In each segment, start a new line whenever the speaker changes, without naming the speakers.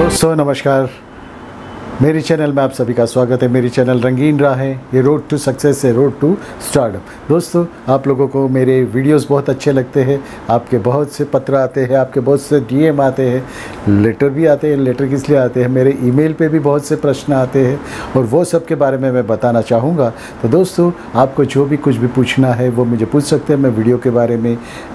दोस्तों नमस्कार, मेरी चैनल में आप सभी का स्वागत है। मेरी चैनल रंगीन राह है, ये रोड टू सक्सेस है, रोड टू स्टार्टअप। दोस्तों आप लोगों को मेरे वीडियोस बहुत अच्छे लगते हैं, आपके बहुत से पत्र आते हैं, आपके बहुत से डीएम आते हैं, लेटर भी आते हैं। लेटर किस लिए आते हैं, मेरे ईमेल पे भी बहुत से प्रश्न आते हैं और वो सब के बारे में मैं बताना चाहूँगा। तो दोस्तों आपको जो भी कुछ भी पूछना है वो मुझे पूछ सकते हैं। मैं वीडियो के बारे में,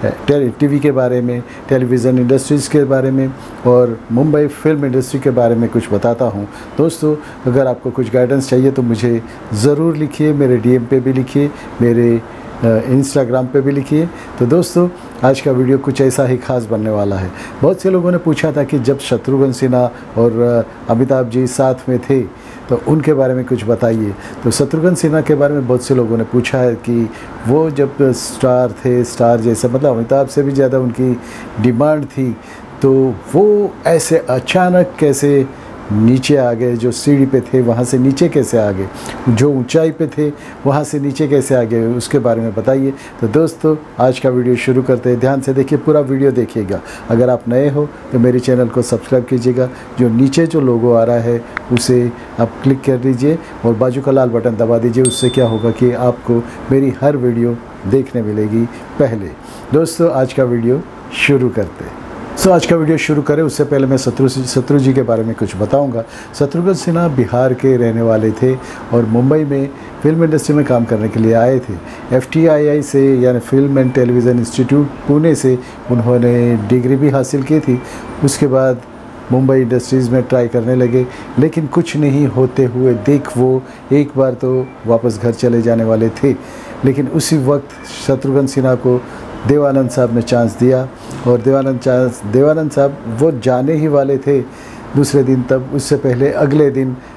टीवी के बारे में, टेलीविज़न इंडस्ट्रीज़ के बारे में और मुंबई फिल्म इंडस्ट्री के बारे में कुछ बताता हूँ। दोस्तों अगर आपको कुछ गाइडेंस चाहिए तो मुझे ज़रूर लिखिए, मेरे डीएम पे भी लिखिए, मेरे इंस्टाग्राम पे भी लिखिए। तो दोस्तों आज का वीडियो कुछ ऐसा ही खास बनने वाला है। बहुत से लोगों ने पूछा था कि जब शत्रुघ्न सिन्हा और अमिताभ जी साथ में थे तो उनके बारे में कुछ बताइए। तो शत्रुघ्न सिन्हा के बारे में बहुत से लोगों ने पूछा है कि वो जब स्टार थे, स्टार जैसे मतलब अमिताभ से भी ज़्यादा उनकी डिमांड थी, तो वो ऐसे अचानक कैसे नीचे आ गए। जो सीढ़ी पे थे वहाँ से नीचे कैसे आ गए, जो ऊंचाई पे थे वहाँ से नीचे कैसे आ गए, उसके बारे में बताइए। तो दोस्तों आज का वीडियो शुरू करते हैं। ध्यान से देखिए, पूरा वीडियो देखिएगा। अगर आप नए हो तो मेरे चैनल को सब्सक्राइब कीजिएगा। जो नीचे जो लोगो आ रहा है उसे आप क्लिक कर लीजिए और बाजू का लाल बटन दबा दीजिए। उससे क्या होगा कि आपको मेरी हर वीडियो देखने मिलेगी पहले। दोस्तों आज का वीडियो शुरू करते हैं। आज का वीडियो शुरू करें उससे पहले मैं शत्रु जी के बारे में कुछ बताऊंगा। शत्रुघ्न सिन्हा बिहार के रहने वाले थे और मुंबई में फिल्म इंडस्ट्री में काम करने के लिए आए थे। FTII से यानी film and television institute Pune से उन्होंने डिग्री भी हासिल की थी। उसके बाद मुंबई इंडस्ट्रीज़ में ट्राई करने लगे, लेकिन कुछ नहीं होते हुए देख वो एक बार तो वापस घर चले जाने वाले थे। लेकिन उसी वक्त शत्रुघ्न सिन्हा को देवानंद साहब ने चांस दिया और देवानंद साहब वो जाने ही वाले थे दूसरे दिन। तब उससे पहले अगले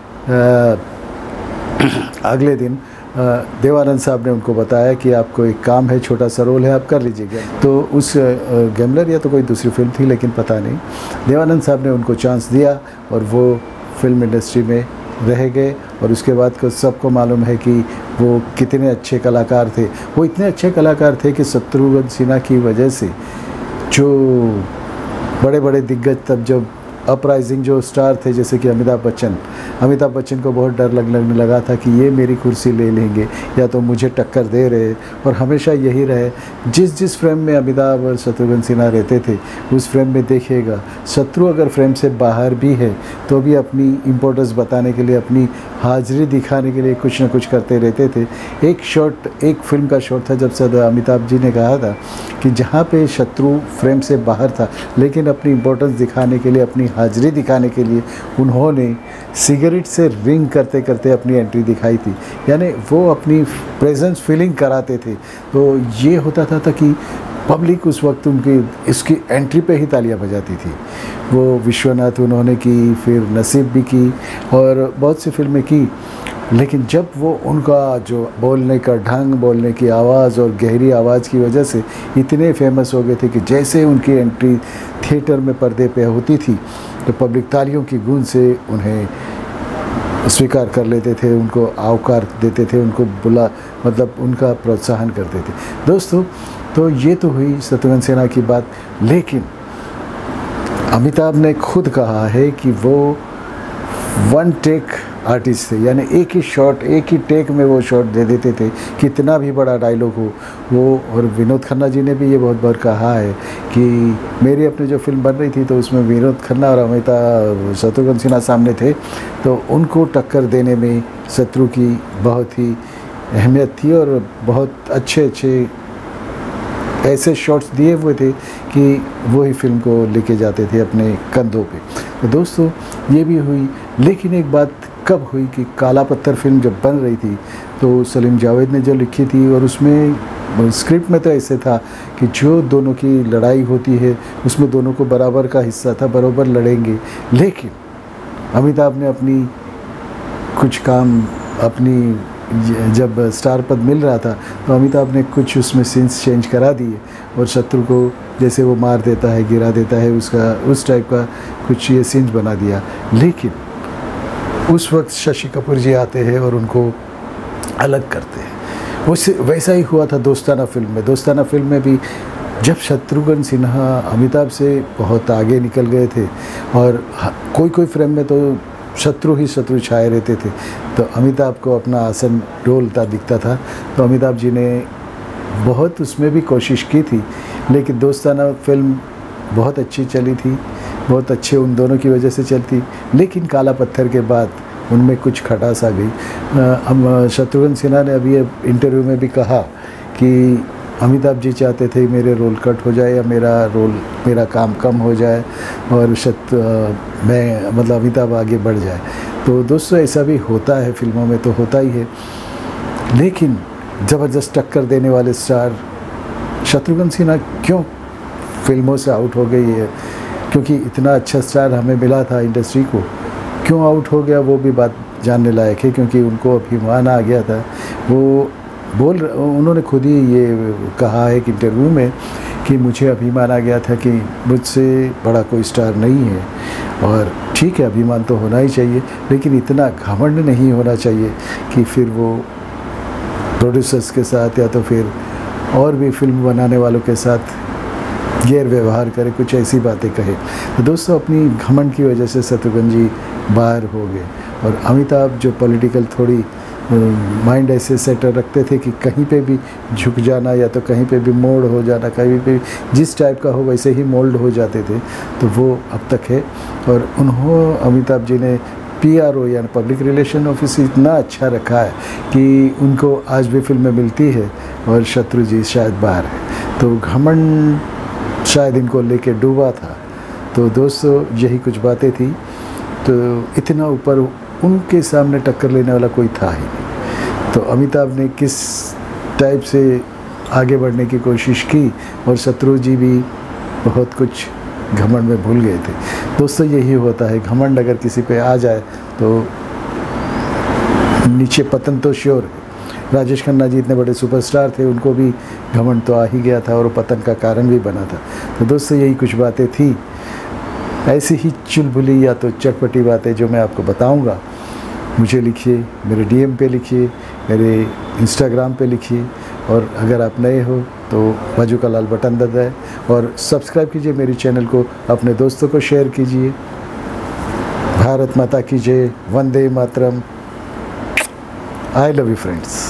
दिन देवानंद साहब ने उनको बताया कि आपको एक काम है, छोटा सा रोल है, आप कर लीजिएगा। तो उस गैम्बलर या तो कोई दूसरी फिल्म थी लेकिन पता नहीं, देवानंद साहब ने उनको चांस दिया और वो फिल्म इंडस्ट्री में रह गए। और उसके बाद को सबको मालूम है कि वो कितने अच्छे कलाकार थे। वो इतने अच्छे कलाकार थे कि शत्रुघ्न सिन्हा की वजह से जो बड़े बड़े दिग्गज तब जब अपराइजिंग जो स्टार थे जैसे कि अमिताभ बच्चन को बहुत डर लगने लगा था कि ये मेरी कुर्सी ले लेंगे या तो मुझे टक्कर दे रहे। और हमेशा यही रहे, जिस फ्रेम में अमिताभ और शत्रुघ्न सिन्हा रहते थे उस फ्रेम में देखिएगा, शत्रु अगर फ्रेम से बाहर भी है तो भी अपनी इम्पोर्टेंस बताने के लिए, अपनी हाजिरी दिखाने के लिए कुछ ना कुछ करते रहते थे। एक फिल्म का शॉट था जब से अमिताभ जी ने कहा था कि जहाँ पे शत्रु फ्रेम से बाहर था लेकिन अपनी इम्पोर्टेंस दिखाने के लिए, अपनी हाजिरी दिखाने के लिए उन्होंने सिगरेट से रिंग करते करते अपनी एंट्री दिखाई थी। यानी वो अपनी प्रेजेंस फीलिंग कराते थे। तो ये होता था कि पब्लिक उस वक्त उनकी इसकी एंट्री पे ही तालियां बजाती थी। वो विश्वनाथ उन्होंने की, फिर नसीब भी की और बहुत सी फिल्में की। लेकिन जब वो उनका जो बोलने का ढंग, बोलने की आवाज़ और गहरी आवाज़ की वजह से इतने फेमस हो गए थे कि जैसे उनकी एंट्री थिएटर में पर्दे पे होती थी तो पब्लिक तालियों की गूंज से उन्हें स्वीकार कर लेते थे, उनको आवकार देते थे, उनको मतलब उनका प्रोत्साहन करते थे। दोस्तों तो ये तो हुई शत्रुघ्न सिन्हा की बात। लेकिन अमिताभ ने खुद कहा है कि वो वन टेक आर्टिस्ट थे, यानी एक ही शॉट, एक ही टेक में वो शॉट दे देते थे, कितना भी बड़ा डायलॉग हो वो। और विनोद खन्ना जी ने भी ये बहुत बार कहा है कि मेरी अपनी जो फिल्म बन रही थी तो उसमें विनोद खन्ना और अमिताभ शत्रुघ्न सिन्हा सामने थे, तो उनको टक्कर देने में शत्रु की बहुत ही अहमियत थी और बहुत अच्छे ऐसे शॉट्स दिए हुए थे कि वही फिल्म को लेके जाते थे अपने कंधों पे। तो दोस्तों ये भी हुई। लेकिन एक बात कब हुई कि काला पत्थर फिल्म जब बन रही थी तो सलीम जावेद ने जो लिखी थी और उसमें स्क्रिप्ट में तो ऐसे था कि जो दोनों की लड़ाई होती है उसमें दोनों को बराबर का हिस्सा था, बराबर लड़ेंगे। लेकिन अमिताभ ने अपनी कुछ काम, अपनी जब स्टार पद मिल रहा था तो अमिताभ ने कुछ उसमें सीन्स चेंज करा दिए और शत्रु को जैसे वो मार देता है, गिरा देता है, उस टाइप का कुछ ये सीन्स बना दिया। लेकिन उस वक्त शशि कपूर जी आते हैं और उनको अलग करते हैं। वैसा ही हुआ था दोस्ताना फिल्म में भी जब शत्रुघ्न सिन्हा अमिताभ से बहुत आगे निकल गए थे और कोई कोई फ्रेम में तो शत्रु ही शत्रु छाए रहते थे, तो अमिताभ को अपना आसन डोलता दिखता था। तो अमिताभ जी ने बहुत उसमें भी कोशिश की थी, लेकिन दोस्ताना फिल्म बहुत अच्छी चली थी, बहुत अच्छे उन दोनों की वजह से चलती। लेकिन काला पत्थर के बाद उनमें कुछ खटास आ गई। हम शत्रुघ्न सिन्हा ने अभी इंटरव्यू में भी कहा कि अमिताभ जी चाहते थे मेरे रोल कट हो जाए या मेरा काम कम हो जाए और मैं मतलब अमिताभ आगे बढ़ जाए। तो दोस्तों ऐसा भी होता है, फिल्मों में तो होता ही है। लेकिन ज़बरदस्त टक्कर देने वाले स्टार शत्रुघ्न सिन्हा क्यों फिल्मों से आउट हो गई है, क्योंकि इतना अच्छा स्टार हमें मिला था इंडस्ट्री को, क्यों आउट हो गया वो भी बात जानने लायक है। क्योंकि उनको अभिमान आ गया था। उन्होंने खुद ही ये कहा है कि इंटरव्यू में कि मुझे अभिमान आ गया था कि मुझसे बड़ा कोई स्टार नहीं है। और ठीक है, अभिमान तो होना ही चाहिए, लेकिन इतना घमंड नहीं होना चाहिए कि फिर वो प्रोड्यूसर्स के साथ या तो फिर और भी फिल्म बनाने वालों के साथ गैर व्यवहार करे, कुछ ऐसी बातें कहे। तो दोस्तों अपनी घमंड की वजह से शत्रुघ्न जी बाहर हो गए। और अमिताभ जो पॉलिटिकल थोड़ी माइंड ऐसे सेटर रखते थे कि कहीं पे भी झुक जाना या तो कहीं पे भी मोल्ड हो जाना, कहीं पे जिस टाइप का हो वैसे ही मोल्ड हो जाते थे, तो वो अब तक है। और अमिताभ जी ने PRO यानी पब्लिक रिलेशन ऑफिस इतना अच्छा रखा है कि उनको आज भी फिल्में मिलती है और शत्रु जी शायद बाहर है। तो घमंड शायद इनको लेके डूबा था। तो दोस्तों यही कुछ बातें थी। तो इतना ऊपर उनके सामने टक्कर लेने वाला कोई था ही नहीं। तो अमिताभ ने किस टाइप से आगे बढ़ने की कोशिश की और शत्रु जी भी बहुत कुछ घमंड में भूल गए थे। दोस्तों यही होता है, घमंड अगर किसी पे आ जाए तो नीचे पतन तो श्योर है। राजेश खन्ना जी इतने बड़े सुपरस्टार थे, उनको भी घमंड तो आ ही गया था और वो पतन का कारण भी बना था। तो दोस्तों यही कुछ बातें थी, ऐसी ही चुलबुली या तो चटपटी बातें जो मैं आपको बताऊंगा। मुझे लिखिए, मेरे DM पे लिखिए, मेरे इंस्टाग्राम पे लिखिए। और अगर आप नए हो तो बाजू का लाल बटन दबाएं और सब्सक्राइब कीजिए मेरे चैनल को, अपने दोस्तों को शेयर कीजिए। भारत माता की जय, वंदे मातरम। I love you friends.